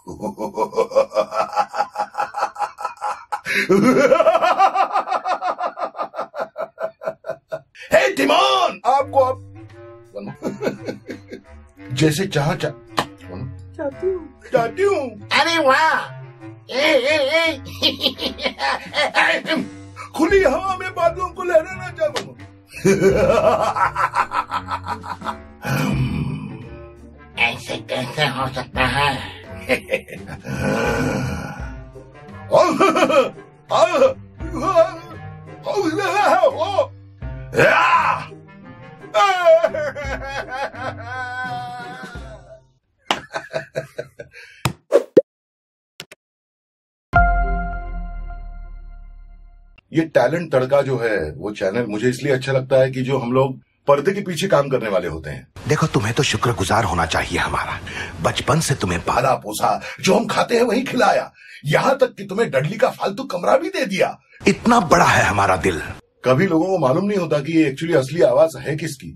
हे Timon, आपको अब जैसे चाहती हूँ। अरे वाह, खुली हवा में बादलों को लहराना चाहूँ। ऐसे कैसे हो सकता है? ये टैलेंट तड़का जो है वो चैनल मुझे इसलिए अच्छा लगता है कि जो हम लोग पर्दे के पीछे काम करने वाले होते हैं। देखो, तुम्हें तो शुक्रगुजार होना चाहिए हमारा। बचपन से तुम्हें पाला पोसा, जो हम खाते हैं वही खिलाया, यहाँ तक कि तुम्हें डडली का फालतू कमरा भी दे दिया। इतना बड़ा है हमारा दिल। कभी लोगों को मालूम नहीं होता कि ये एक्चुअली असली आवाज है किसकी।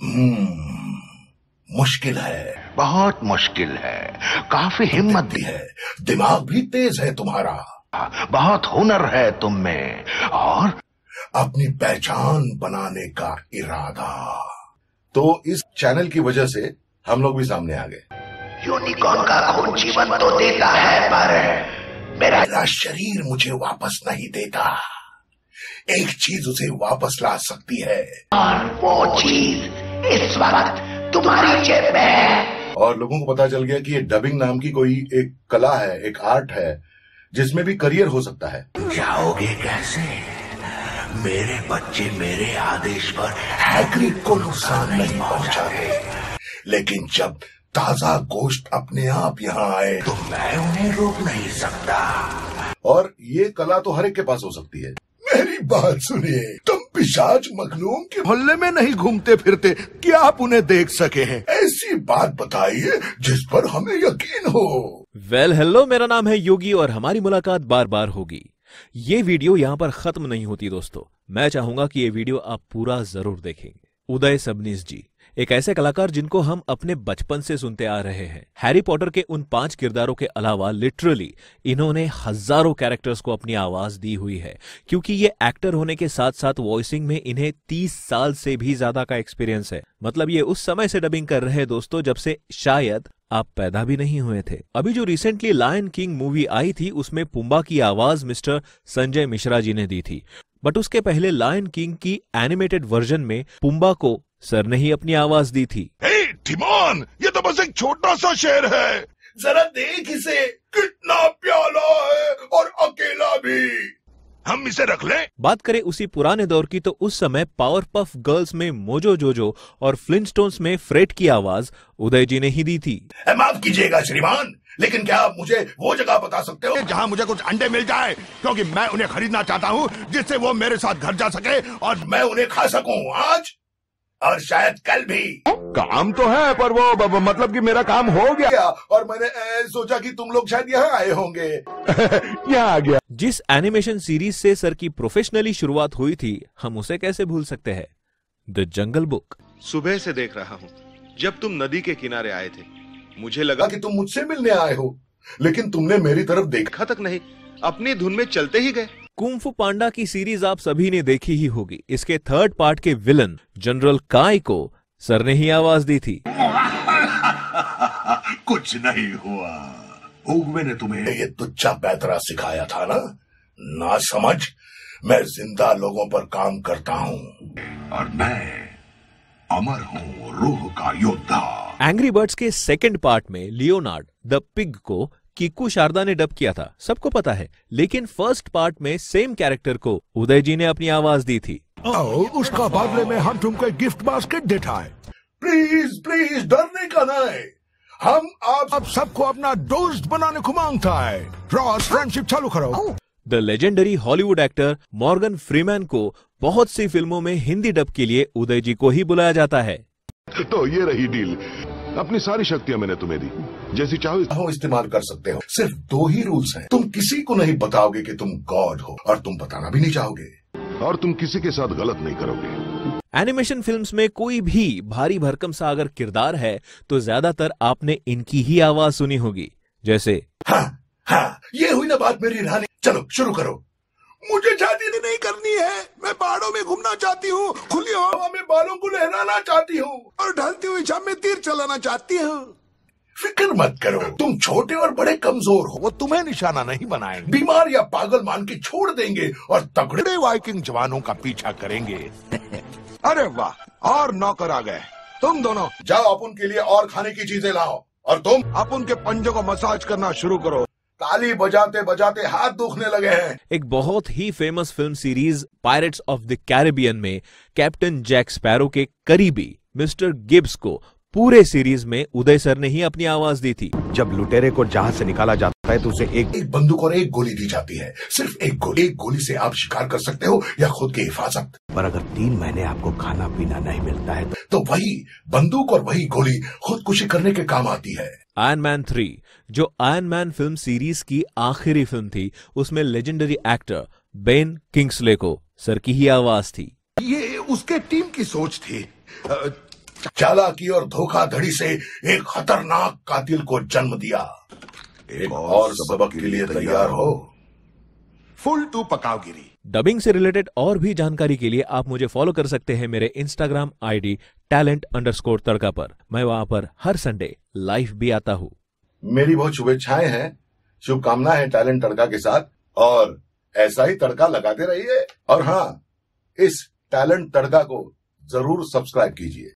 मुश्किल है, बहुत मुश्किल है। काफी हिम्मत भी है, दिमाग भी तेज है तुम्हारा, बहुत हुनर है तुम में, और अपनी पहचान बनाने का इरादा। तो इस चैनल की वजह से हम लोग भी सामने आ गए। यूनिकॉर्न का खून जीवन तो देता है, पर मेरा शरीर मुझे वापस नहीं देता। एक चीज उसे वापस ला सकती है, और वो चीज इस वक्त तुम्हारी जेब में है। और लोगों को पता चल गया कि ये डबिंग नाम की कोई एक कला है, एक आर्ट है, जिसमें भी करियर हो सकता है। जाओगे कैसे? मेरे बच्चे मेरे आदेश पर हैग्रिड को नुकसान नहीं पहुंचाते, लेकिन जब ताजा गोश्त अपने आप यहाँ आए तो मैं उन्हें रोक नहीं सकता। और ये कला तो हर एक के पास हो सकती है। मेरी बात सुनिए, तुम पिशाच मखलूक के मोहल्ले में नहीं घूमते फिरते, क्या आप उन्हें देख सके हैं? ऐसी बात बताइए जिस पर हमें यकीन हो। हेलो, मेरा नाम है योगी और हमारी मुलाकात बार बार होगी। ये वीडियो यहाँ पर खत्म नहीं होती दोस्तों। मैं चाहूंगा कि ये वीडियो आप पूरा जरूर देखेंगे। उदय सबनीस जी एक ऐसे कलाकार जिनको हम अपने बचपन से सुनते आ रहे हैं। हैरी पॉटर के उन 5 किरदारों के अलावा लिटरली इन्होंने हजारों कैरेक्टर्स को अपनी आवाज दी हुई है, क्योंकि ये एक्टर होने के साथ साथ वॉइसिंग में इन्हें 30 साल से भी ज्यादा का एक्सपीरियंस है। मतलब ये उस समय से डबिंग कर रहे हैं दोस्तों जब से शायद आप पैदा भी नहीं हुए थे। अभी जो रिसेंटली लायन किंग मूवी आई थी उसमें पुम्बा की आवाज मिस्टर संजय मिश्रा जी ने दी थी, बट उसके पहले लायन किंग की एनिमेटेड वर्जन में पुम्बा को सर ने ही अपनी आवाज दी थी। हे तिमोन, ये तो बस एक छोटा सा शेर है, जरा देख इसे, कितना प्याला है और अकेला भी। हम इसे रख लें? बात करें उसी पुराने दौर की तो उस समय पावर पफ गर्ल्स में मोजो जोजो और फ्लिंटस्टोन्स में फ्रेड की आवाज उदय जी ने ही दी थी। माफ कीजिएगा श्रीमान, लेकिन क्या आप मुझे वो जगह बता सकते हो जहां मुझे कुछ अंडे मिल जाए, क्योंकि मैं उन्हें खरीदना चाहता हूं जिससे वो मेरे साथ घर जा सके और मैं उन्हें खा सकूं आज और शायद कल भी। काम तो है, पर वो मतलब कि मेरा काम हो गया और मैंने सोचा कि तुम लोग शायद यहाँ आए होंगे। यहाँ आ गया। जिस एनिमेशन सीरीज से सर की प्रोफेशनली शुरुआत हुई थी, हम उसे कैसे भूल सकते हैं? The jungle book. सुबह से देख रहा हूँ, जब तुम नदी के किनारे आए थे मुझे लगा कि तुम मुझसे मिलने आए हो, लेकिन तुमने मेरी तरफ देखा तक नहीं, अपनी धुन में चलते ही गए। कुंफू पांडा की सीरीज आप सभी ने देखी ही होगी। इसके 3rd पार्ट के विलन जनरल काय को सर ने ही आवाज दी थी। कुछ नहीं हुआ, उगवे ने तुम्हें ये तुच्चा पैतरा सिखाया था ना समझ। मैं जिंदा लोगों पर काम करता हूँ और मैं अमर हूँ, रूह का योद्धा। एंग्री बर्ड्स के 2nd पार्ट में लियोनार्ड द पिग को किक्कू शारदा ने डब किया था, सबको पता है, लेकिन 1st पार्ट में सेम कैरेक्टर को उदय जी ने अपनी आवाज दी थी। उसका बदले में हम तुमको गिफ्ट बास्केट देता है। प्लीज प्लीज डरने का नहीं, हम आप सबको अपना दोस्त बनाने को मांगता है। रॉस, फ्रेंडशिप चालू करो। The legendary Hollywood actor Morgan Freeman को बहुत सी फिल्मों में हिंदी डब के लिए उदय जी को ही बुलाया जाता है। तो ये रही डील, अपनी सारी शक्तियां मैंने तुम्हें दी, जैसी चाहो इस्तेमाल कर सकते हो। सिर्फ 2 ही रूल्स हैं, तुम किसी को नहीं बताओगे कि तुम गॉड हो और तुम बताना भी नहीं चाहोगे, और तुम किसी के साथ गलत नहीं करोगे। एनिमेशन फिल्म्स में कोई भी भारी भरकम सा अगर किरदार है तो ज्यादातर आपने इनकी ही आवाज सुनी होगी, जैसे हाँ हाँ, ये हुई ना बात मेरी रानी। चलो शुरू करो। मुझे शादी नहीं करनी है, मैं पहाड़ों में घूमना चाहती हूँ, खुली हवा में बालों को लहराना चाहती हूँ और ढलती हुई शाम में तीर चलाना चाहती हूँ। फिक्र मत करो, तुम छोटे और बड़े कमजोर हो, वो तुम्हें निशाना नहीं बनाएंगे, बीमार या पागल मान के छोड़ देंगे और तगड़े वाइकिंग जवानों का पीछा करेंगे। अरे वाह, और नौकर आ गए। तुम दोनों जाओ, अपन के लिए और खाने की चीजें लाओ और तुम अपन के पंजों को मसाज करना शुरू करो। ताली बजाते बजाते हाथ दुखने लगे हैं। एक बहुत ही famous film series pirates of the Caribbean में कैप्टन जैक स्पैरो के करीबी मिस्टर गिब्स को पूरे सीरीज में उदय सर ने ही अपनी आवाज दी थी। जब लुटेरे को जहाज से निकाला जाता है तो उसे एक बंदूक और एक गोली दी जाती है, सिर्फ एक गोली। एक गोली से आप शिकार कर सकते हो या खुद की हिफाजत। पर अगर 3 महीने आपको खाना पीना नहीं मिलता है तो वही बंदूक और वही गोली खुदकुशी करने के काम आती है। आयरन मैन 3 जो आयरन मैन फिल्म सीरीज की आखिरी फिल्म थी, उसमें लेजेंडरी एक्टर बेन किंग्सले को सर की ही आवाज थी। ये उसके टीम की सोच थी। चालाकी और धोखाधड़ी से एक खतरनाक कातिल को जन्म दिया। एक और सबक के लिए तैयार हो। फुल टू पकावगिरी। डबिंग से रिलेटेड और भी जानकारी के लिए आप मुझे फॉलो कर सकते हैं मेरे इंस्टाग्राम आईडी talent_तड़का पर। मैं वहां पर हर संडे लाइव भी आता हूँ। मेरी बहुत शुभेच्छाएं हैं, शुभकामनाएं हैं टैलेंट तड़का के साथ, और ऐसा ही तड़का लगाते रहिए। और हाँ, इस टैलेंट तड़का को जरूर सब्सक्राइब कीजिए।